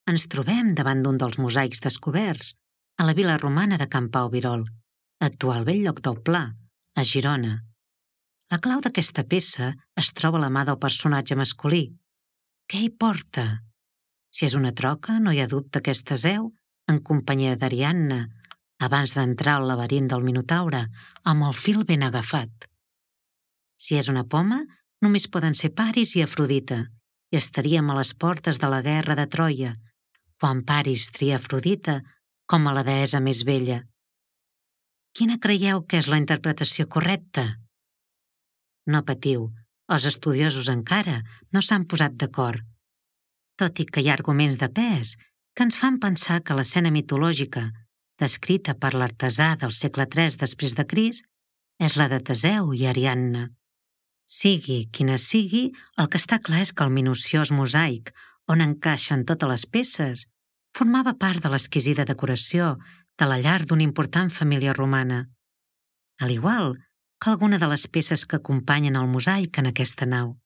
Ens trobem davant d'un dels mosaics descoberts a la vila romana de Can Pau Virol, actual Bell-lloc del Pla, a Girona. La clau d'aquesta peça es troba a la mà del personatge masculí. Què hi porta? Si és una troca, no hi ha dubte que és Teseu, en companyia d'Ariadna, abans d'entrar al laberint del Minotaure, amb el fil ben agafat. Si és una poma, només poden ser Paris i Afrodita, i estaríem a les portes de la guerra de Troia, quan Paris tria Afrodita com a la deessa més bella. Quina creieu que és la interpretació correcta? No patiu, els estudiosos encara no s'han posat d'acord, tot i que hi ha arguments de pes que ens fan pensar que l'escena mitològica, descrita per l'artesà del segle III després de Crist, és la de Teseu i Ariadna. Sigui quina sigui, el que està clar és que el minuciós mosaic, on encaixen totes les peces, formava part de l'exquisida decoració de la llar d'una important família romana, al igual que alguna de les peces que acompanyen el mosaic en aquesta nau.